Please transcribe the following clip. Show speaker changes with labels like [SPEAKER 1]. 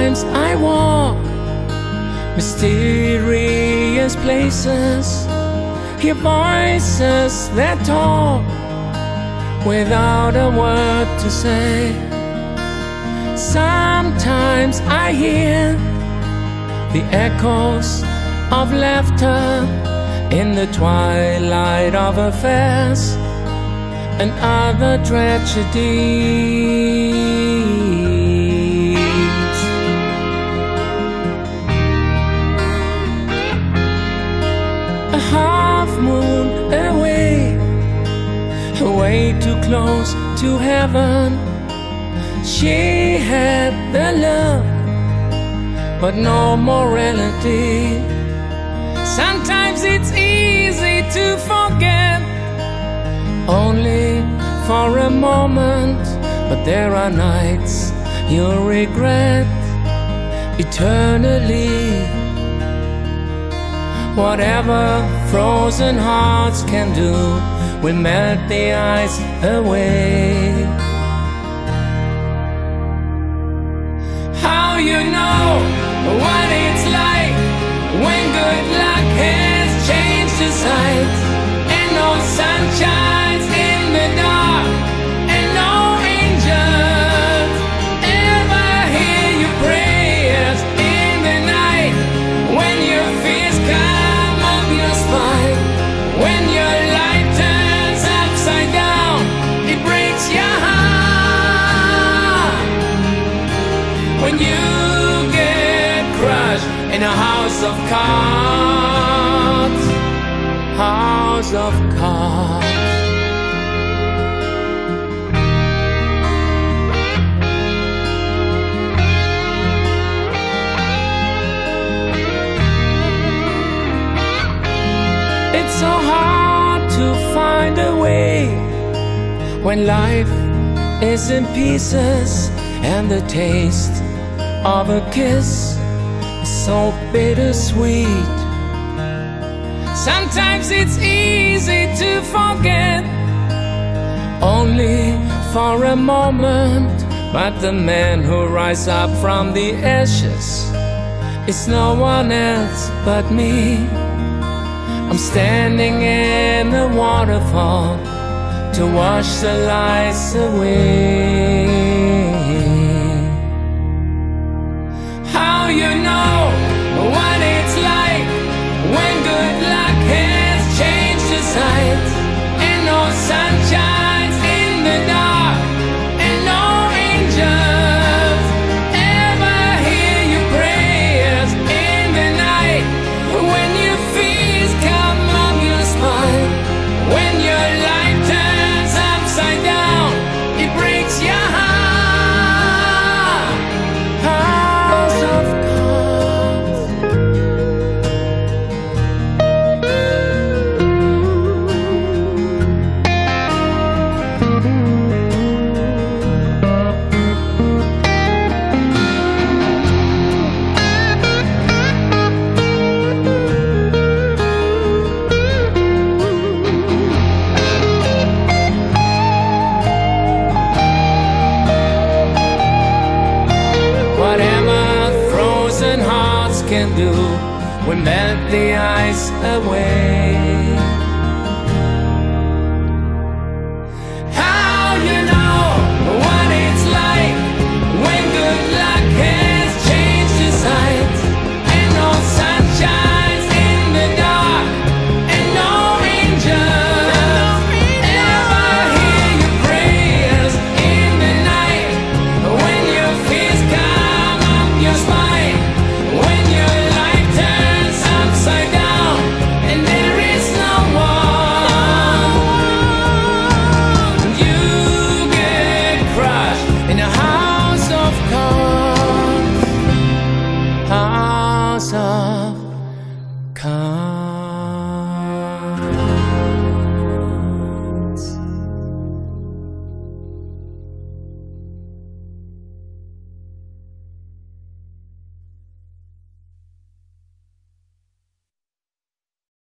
[SPEAKER 1] Sometimes I walk mysterious places, hear voices that talk without a word to say. Sometimes I hear the echoes of laughter in the twilight of affairs and other tragedies. A half moon away, way too close to heaven. She had the love, but no morality. Sometimes it's easy to forget, only for a moment, but there are nights you'll regret eternally. Whatever frozen hearts can do will melt the ice away. How you know what it's like when good luck has changed the sight, and no sun shines in the dark, and no angels ever hear your prayers in the night, when your fears come up your spine, when your life turns upside down, it breaks your heart, when you get crushed in a house of cards, house of cards. It's so hard to find a way when life is in pieces and the taste of a kiss is so bittersweet. Sometimes it's easy to forget, only for a moment, but the man who rises up from the ashes is no one else but me. I'm standing in the waterfall to wash the lies away. How you know what it's like when good luck has changed the sight, and no sun shines in the dark, and no angels ever hear your prayers in the night, when your fears come up your spine, when your life turns upside down, it breaks your heart. House of can do will melt the ice away.